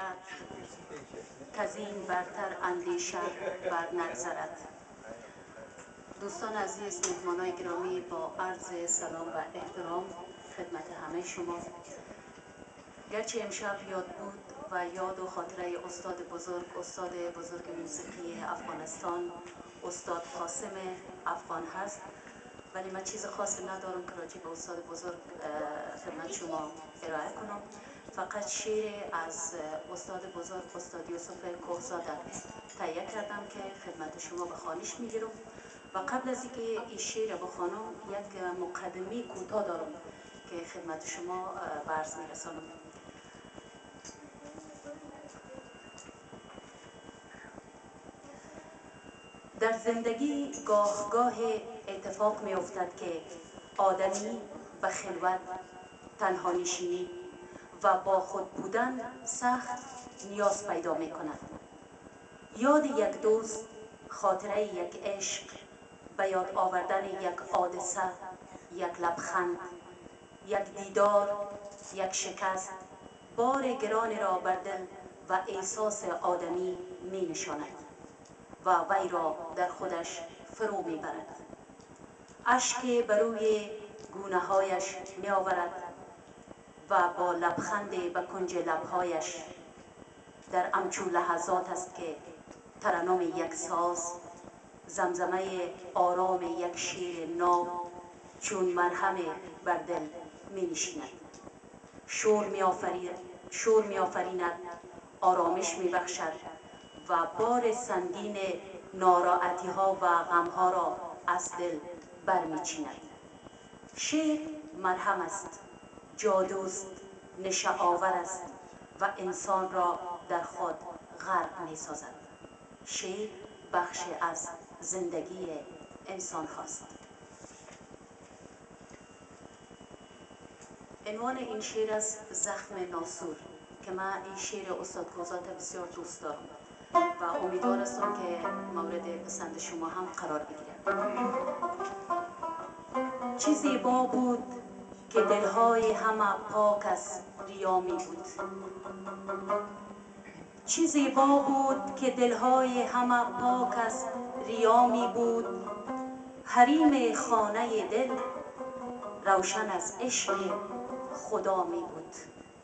باشد کزین برتر اندیشه بر نگذرد. دوستان عزیز، مهمانان گرامی، با عرض سلام و احترام خدمت همه شما. گرچه امشب یاد بود و یاد و خاطره استاد بزرگ موسیقی افغانستان، استاد قاسم افغان هست، ولی من چیز خاصی ندارم که راجع به استاد بزرگ خدمت شما ارائه کنم. فقط شعر از استاد بزرگ استاد یوسف kohzad تهیه کردم که خدمت شما به خوانش میگیرم. و قبل از اینکه این شعر بخوانم یک مقدمه کوتاه دارم که خدمت شما به عرض میرسانم. در زندگی گاه اتفاق می افتد که آدمی به خلوت، تنها نشینی و با خود بودن سخت نیاز پیدا می کند. یاد یک دوست، خاطره یک عشق، به یاد آوردن یک حادثه، یک لبخند، یک دیدار، یک شکست، بار گران را بر دل و احساس آدمی می نشاند و وی را در خودش فرو می برد. اشک بر روی گونه هایش می آورد و با لبخند به کنج لبهایش. در همچون لحظات است که ترنم یک ساز، زمزمه آرام یک شعر نو چون مرهم بر دل می نشیند. شور می آفریند، آرامش می بخشد و بار سنگین ناراحتی ها و غم ها را از دل برمیچیند. شعر مرهم است، جادوست، نشه آور است و انسان را در خود غرق می سازد. شعر بخش از زندگی انسان هاست. عنوان این شعر است زخم ناسور که من این شعر استاد kohzad بسیار دوست دارم و امیدوار هستم که مورد پسند شما هم قرار بگیرد. چه زیبا بود که دلهای همه پاک از ریا می بود. چه زیبا بود که دلهای همه پاک از ریا می بود. حریم خانه دل روشن از عشق خدا می بود.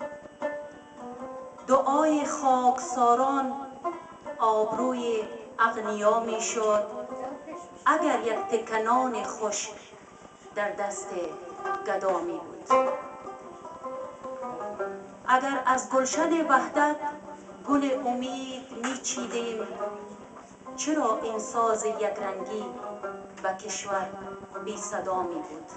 دعای خاکساران آبروی اغنیا می شد اگر یک تکه نان خشک در دست گدا می بود. اگر از گلشن وحدت گل امید می چیدیم، چرا این ساز یک رنگی به کشور بی صدا می بود.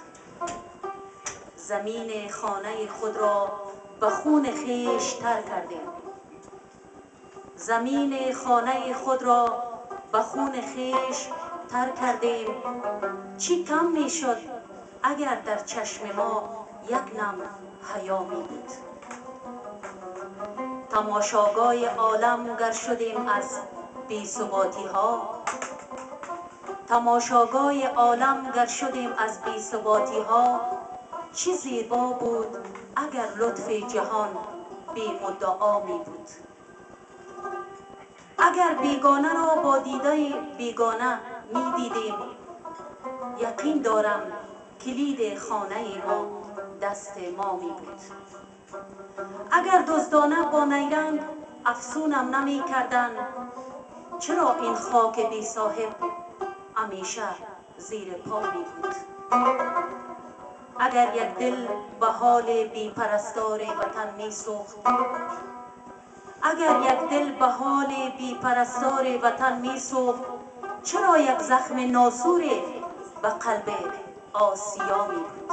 زمین خانه خود را به خون خویش تر کردیم. زمین خانه خود را به خون خویش تر کردیم. چی کم می شد اگر در چشم ما یک نم حیا می بود. تماشاگاه عالم گر شدیم از بی ثباتی ها، تماشاگاه عالم گر شدیم از بی ثباتی ها، چه زیبا بود اگر لطف جهان بی مدعا می بود. اگر بیگانه را با دیده بیگانه می دیدیم، یقین دارم کلید خانه ما دست ما می بود. اگر دزدانه با نیرنگ افسونم نمی کردند، چرا این خاک بی صاحب همیشه زیر پا می بود. اگر یک دل به حال بی پرستار وطن می سوخت، اگر یک دل به حال بی پرستار وطن می سوخت، چرا یک زخم ناسور به قلب آسیا می بود.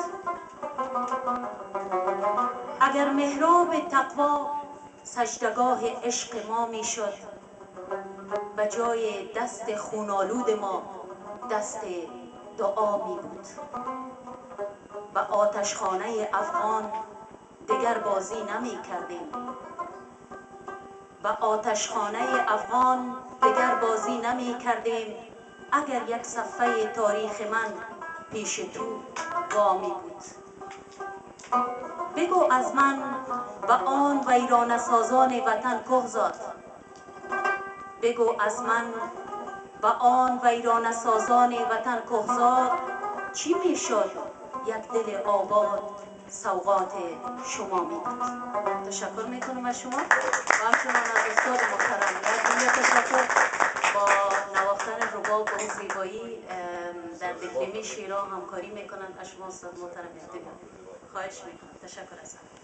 اگر محراب تقوا سجدگاه عشق ما می شد، به جای دست خونالود ما دست دعا می بود. به آتشخانه افغان دگر بازی نمی کردیم. به آتشخانه افغان دگر بازی نمی کردیم اگر یک صفحه تاریخ من پیش تو وا می بود. بگو از من به آن ویرانه سازان وطن kohzad. بگو از من به آن ویرانه سازان وطن kohzad چی میشد یک دل آباد سوغات شما میداد. تشکر میکنم از شما و همچنان از استاد محترم. یک تشکر با نواختن رباب و زیبایی در دکلمه شیرا همکاری میکنند. از شما استاد محترم احترام خواهش میکنم. تشکر از